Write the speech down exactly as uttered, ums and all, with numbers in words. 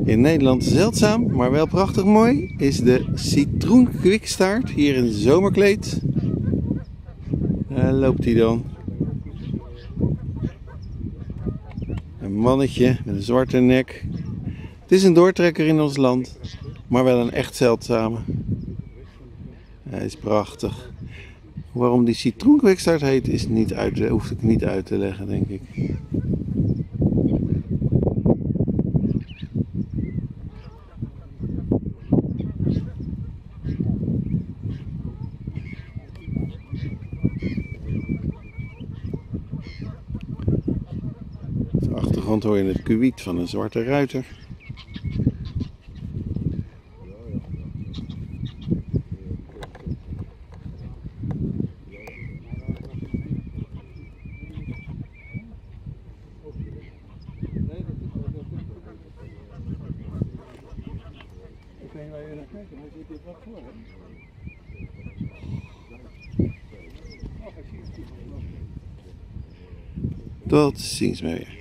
In Nederland zeldzaam, maar wel prachtig mooi, is de Citroenkwikstaart hier in zomerkleed. Daar loopt hij dan. Een mannetje met een zwarte nek. Het is een doortrekker in ons land, maar wel een echt zeldzame. Hij is prachtig. Waarom die Citroenkwikstaart heet, is niet uit, hoef ik niet uit te leggen, denk ik. Op de achtergrond hoor je het kubiet van een zwarte ruiter. Tot ziens maar weer.